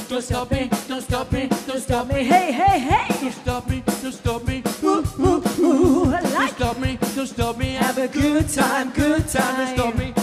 Don't stop me, don't stop me, don't stop me. Hey, hey, hey. Don't stop me, don't stop me. Ooh, ooh, ooh. I Don't like stop me, don't stop me. have a good time, good time. Don't stop me,